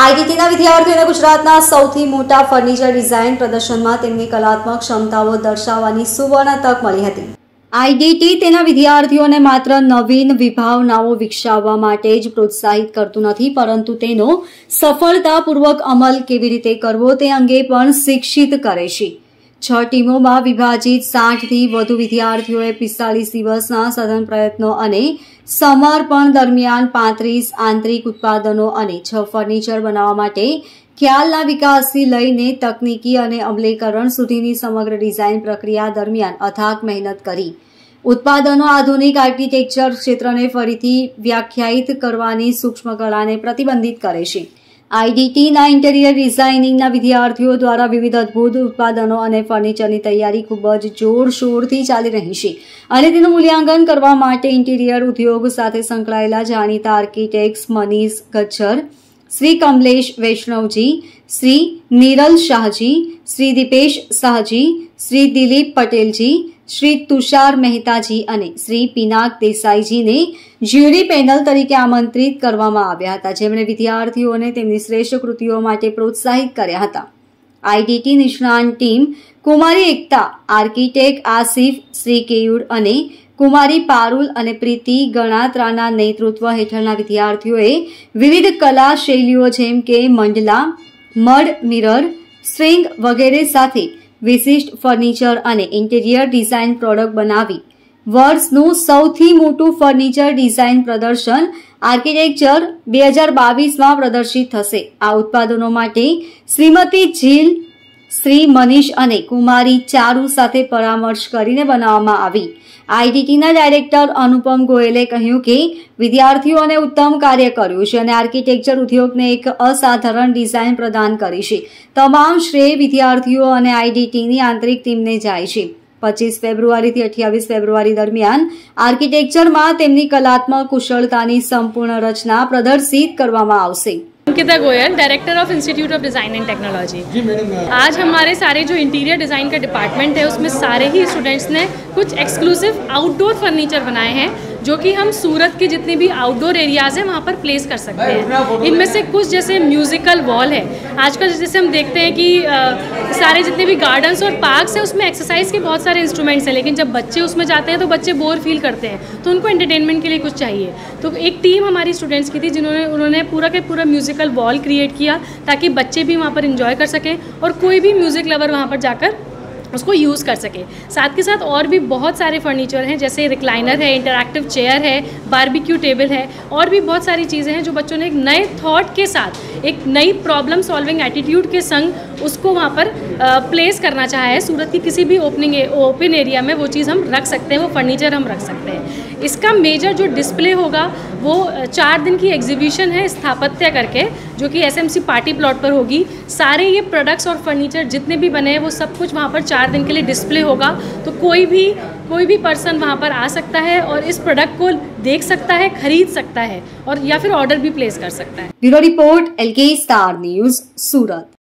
આઈઆઈટીના વિદ્યાર્થીઓને ગુજરાતના સૌથી મોટા ફર્નિચર ડિઝાઇન પ્રદર્શનમાં તેમની કલાત્મક ક્ષમતાઓ દર્શાવવાની સુવર્ણ તક મળી હતી। આઈઆઈટી તેના વિદ્યાર્થીઓને માત્ર નવીન વિભાવનાઓ વિકસાવવા માટે જ પ્રોત્સાહિત કરતું નથી, પરંતુ તેનો સફળતાપૂર્વક અમલ કેવી રીતે કરવો તે અંગે પણ શિક્ષિત કરે છે। 6 ટીમોમાં વિભાજિત 60થી વધુ વિદ્યાર્થીઓએ 45 દિવસના સઘન પ્રયત્નો અને સમર્પણ દરમિયાન 35 આંતરિક ઉત્પાદનો અને 6 ફર્નિચર બનાવવા માટે ખ્યાલના વિકાસથી લઈને તકનીકી અને અમલીકરણ સુધીની સમગ્ર ડિઝાઇન પ્રક્રિયા દરમિયાન અથાગ મહેનત કરી। ઉત્પાદનો આધુનિક આર્કિટેક્ચર ક્ષેત્રને ફરીથી વ્યાખ્યાયિત કરવાની સૂક્ષ્મ કળાને પ્રતિબંધિત કરે છે। આઈઆઈટીના ઇન્ટિરિયર ડિઝાઇનિંગના વિદ્યાર્થીઓ દ્વારા વિવિધ અદ્ભુત ઉત્પાદનો અને ફર્નિચરની તૈયારી ખૂબ જ જોરશોરથી ચાલી રહી છે અને તેનું મૂલ્યાંકન કરવા માટે ઇન્ટિરિયર ઉદ્યોગ સાથે સંકળાયેલા જાણીતા આર્કિટેક્ટ્સ મનીષ ગચ્છર, શ્રી કમલેશ વૈષ્ણવજી, શ્રી નીરલ શાહજી, શ્રી દીપેશ શાહજી, શ્રી દિલીપ પટેલજી, શ્રી તુષાર મહેતાજી અને શ્રી પિનાક દેસાઈજીને જ્યુરી પેનલ તરીકે આમંત્રિત કરવામાં આવ્યા હતા, જેમણે વિદ્યાર્થીઓને તેમની શ્રેષ્ઠ કૃતિઓ માટે પ્રોત્સાહિત કર્યા હતા। આઈઆઈટી નિષ્ણાંત ટીમ કુમારી એકતા, આર્કિટેક્ટ આસિફ, શ્રી કેયુર અને કુમારી પારુલ અને પ્રીતિ ગણાત્રાના નેતૃત્વ હેઠળના વિદ્યાર્થીઓએ વિવિધ કલા શૈલીઓ જેમ કે મંડલા, મડ મિરર, સ્ટ્રિંગ વગેરે સાથે વિશિષ્ટ ફર્નિચર અને ઇન્ટિરિયર ડિઝાઇન પ્રોડક્ટ બનાવી વર્ષનું સૌથી મોટું ફર્નિચર ડિઝાઇન પ્રદર્શન આર્કિટેક્ચર 2022માં પ્રદર્શિત થશે। આ ઉત્પાદનો માટે શ્રીમતી જીલ, શ્રી મનીષ અને કુમારી ચારુ સાથે પરામર્શ કરીને બનાવવામાં આવી। આઈઆઈટીના ડાયરેક્ટર અનુપમ ગોયલે કહ્યું કે વિદ્યાર્થીઓને ઉત્તમ કાર્ય કર્યું છે અને આર્કિટેક્ચર ઉદ્યોગને એક અસાધારણ ડિઝાઇન પ્રદાન કરી છે। તમામ શ્રેય વિદ્યાર્થીઓ અને આઈઆઈટીની આંતરિક ટીમને જાય છે। 25 ફેબ્રુઆરીથી 28 ફેબ્રુઆરી દરમિયાન આર્કિટેક્ચરમાં તેમની કલાત્મક કુશળતાની સંપૂર્ણ રચના પ્રદર્શિત કરવામાં આવશે। Ankita Goyal, director of institute of design and technology. आज हमारे सारे जो इंटीरियर डिज़ाइन का डिपार्टमेंट है उसमें सारे ही स्टूडेंट्स ने कुछ एक्सक्लूसिव आउटडोर फर्नीचर बनाए हैं जो कि हम सूरत के जितने भी आउटडोर एरियाज़ हैं वहाँ पर प्लेस कर सकते हैं। इनमें से कुछ जैसे म्यूज़िकल वॉल है, आजकल जैसे हम देखते हैं कि सारे जितने भी गार्डन्स और पार्क्स हैं उसमें एक्सरसाइज के बहुत सारे इंस्ट्रूमेंट्स हैं, लेकिन जब बच्चे उसमें जाते हैं तो बच्चे बोर फील करते हैं, तो उनको एंटरटेनमेंट के लिए कुछ चाहिए। तो एक टीम हमारी स्टूडेंट्स की थी उन्होंने पूरा के पूरा म्यूज़िकल वॉल क्रिएट किया ताकि बच्चे भी वहाँ पर इंजॉय कर सकें और कोई भी म्यूज़िक लवर वहाँ पर जाकर उसको यूज़ कर सके। साथ के साथ और भी बहुत सारे फर्नीचर हैं, जैसे रिक्लाइनर है, इंटरैक्टिव चेयर है, बारबेक्यू टेबल है और भी बहुत सारी चीज़ें हैं जो बच्चों ने एक नए थॉट के साथ एक नई प्रॉब्लम सॉल्विंग एटीट्यूड के संग उसको वहाँ पर प्लेस करना चाहा है। सूरत की किसी भी ओपन एरिया में वो चीज़ हम रख सकते हैं, वो फर्नीचर हम रख सकते हैं। इसका मेजर जो डिस्प्ले होगा वो 4 दिन की एग्जीबिशन है स्थापत्य करके, जो कि एसएमसी पार्टी प्लॉट पर होगी। सारे ये प्रोडक्ट्स और फर्नीचर जितने भी बने हैं वो सब कुछ वहाँ पर 4 दिन के लिए डिस्प्ले होगा, तो कोई भी पर्सन वहाँ पर आ सकता है और इस प्रोडक्ट को देख सकता है, खरीद सकता है और या फिर ऑर्डर भी प्लेस कर सकता है। Bureau report, LK star news, सूरत।